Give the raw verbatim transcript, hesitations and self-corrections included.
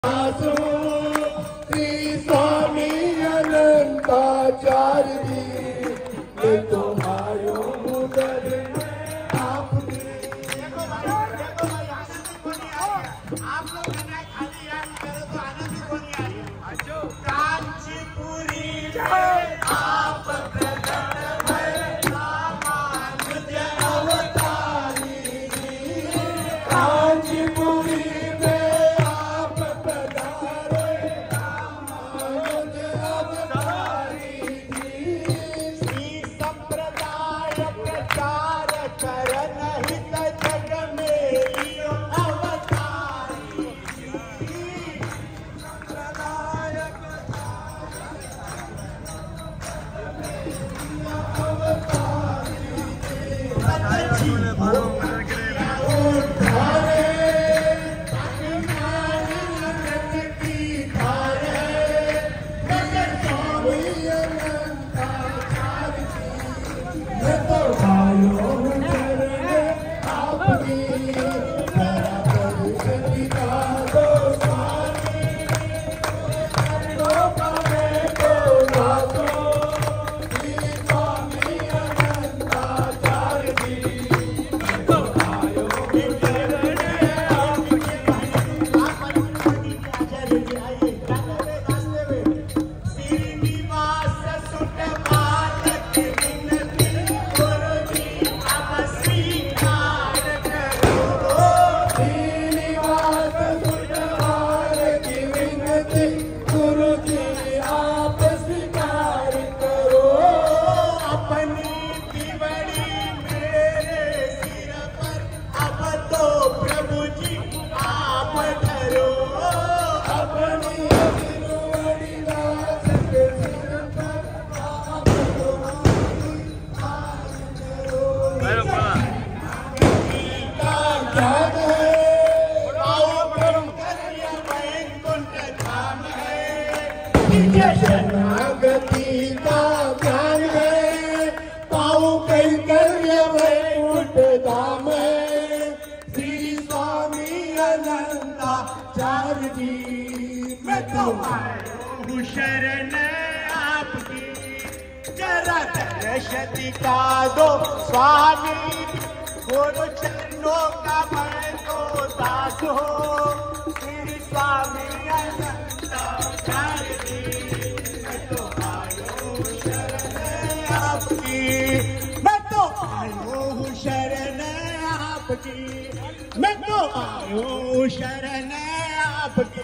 श्री स्वामी अनंताचार्य जी ये तो आयो मुदर आप लोग खाली याद करो तो आनंद कोनी आयो कांचीपुरी आप प्रकट भय रामानुज अवतारी कांचीपुरी शरणागति का ज्ञान है पाऊ कैंकर्य वैकुंठ धाम है श्री स्वामी अनंताचार्य जी मैं तो आया शरण आपकी जरा दर्श दिखा दो स्वामी गुरु चरणों का मैं तो दास हो श्री स्वामी अनंताचार्य जी मैं तो आयो हूँ शरण आपकी मैं तो आयो हूँ शरण आपकी